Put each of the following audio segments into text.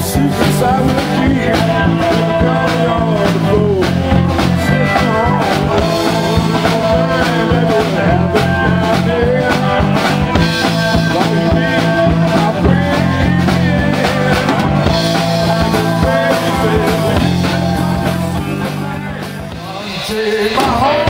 secrets I will keep. Call me on the floor. Sit home. Let it happen now, yeah. What you need, I bring it. Take my heart.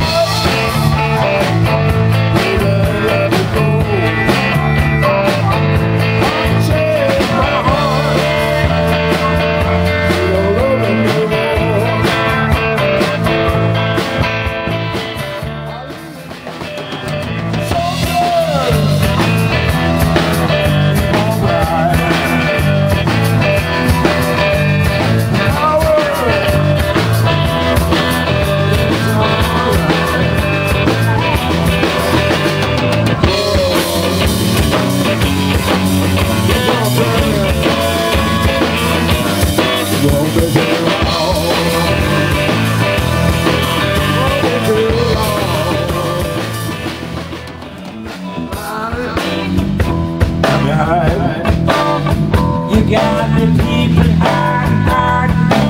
You got me keeping hard,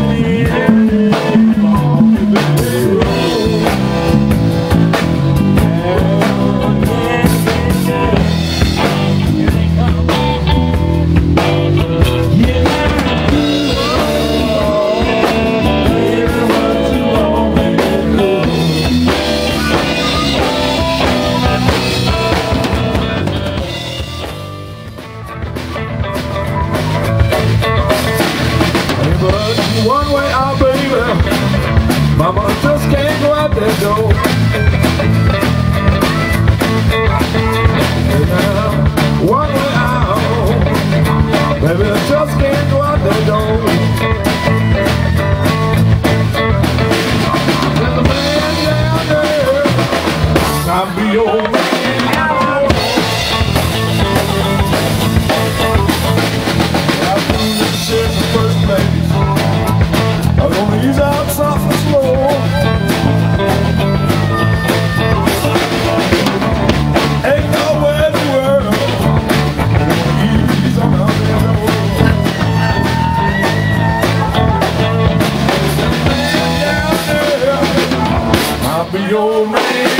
one way out, baby. Mama just can't go out that door. And now, one way out, baby, I just can't go out that door. There's a man down there, I'll be your man. I've seen this shit in the first place. I'm gonna ease out soft and slow. Ain't nowhere in the world ease on out there, no. Man down there, I'll be your man.